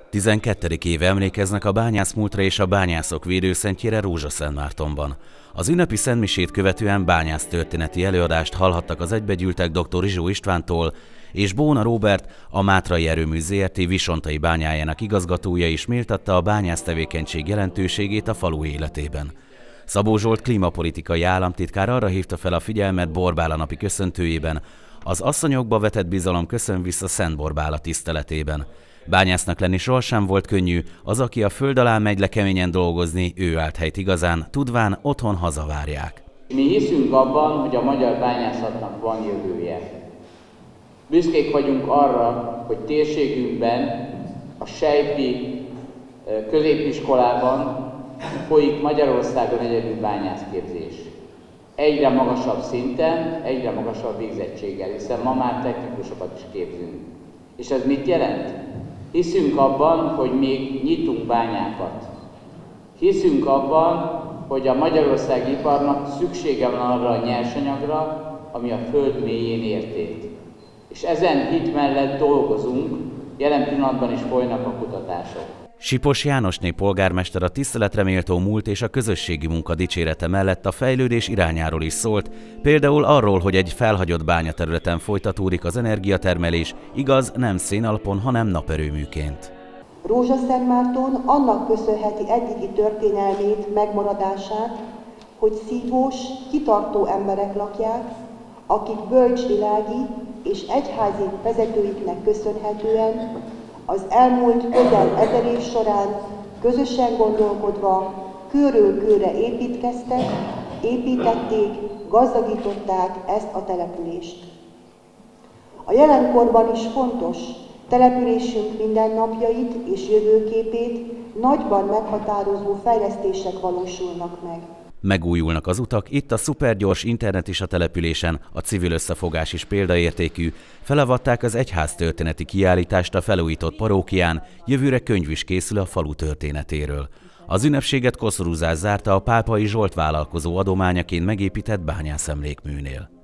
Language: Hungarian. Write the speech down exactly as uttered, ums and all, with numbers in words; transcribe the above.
tizenkettedik éve emlékeznek a bányászmúltra és a bányászok védőszentjére Rózsaszentmártonban. Az ünnepi szentmisét követően bányásztörténeti előadást hallhattak az egybegyűltek dr. Rizsó Istvántól, és Bóna Róbert, a Mátrai Erőmű zé er té visontai bányájának igazgatója is méltatta a bányásztevékenység jelentőségét a falu életében. Szabó Zsolt klímapolitikai államtitkár arra hívta fel a figyelmet Borbála napi köszöntőjében, az asszonyokba vetett bizalom köszön vissza Szent Borbála tiszteletében. Bányásznak lenni sohasem volt könnyű, az, aki a föld alá megy le keményen dolgozni, ő állt helyt igazán, tudván otthon hazavárják. Mi hiszünk abban, hogy a magyar bányászatnak van jövője. Büszkék vagyunk arra, hogy térségünkben, a Sejpi középiskolában folyik Magyarországon egyedül bányászképzés. Egyre magasabb szinten, egyre magasabb végzettséggel, hiszen ma már technikusokat is képzünk. És ez mit jelent? Hiszünk abban, hogy még nyitunk bányákat. Hiszünk abban, hogy a magyarországi iparnak szüksége van arra a nyersanyagra, ami a föld mélyén érték. És ezen hit mellett dolgozunk, jelen pillanatban is folynak a kutatások. Sipos Jánosné polgármester a tiszteletre méltó múlt és a közösségi munka dicsérete mellett a fejlődés irányáról is szólt, például arról, hogy egy felhagyott bányaterületen folytatódik az energiatermelés, igaz, nem szénalapon, hanem naperőműként. Rózsaszentmárton annak köszönheti eddigi történelmét, megmaradását, hogy szívós, kitartó emberek lakják, akik bölcsvilági és egyházi vezetőiknek köszönhetően az elmúlt közel ezer év során közösen gondolkodva kőről kőre építkeztek, építették, gazdagították ezt a települést. A jelenkorban is fontos, településünk mindennapjait és jövőképét nagyban meghatározó fejlesztések valósulnak meg. Megújulnak az utak, itt a szupergyors internet is a településen, a civil összefogás is példaértékű, felavatták az egyháztörténeti kiállítást a felújított parókián, jövőre könyv is készül a falu történetéről. Az ünnepséget koszorúzás zárta a Pápai Zsolt vállalkozó adományaként megépített bányászemlékműnél.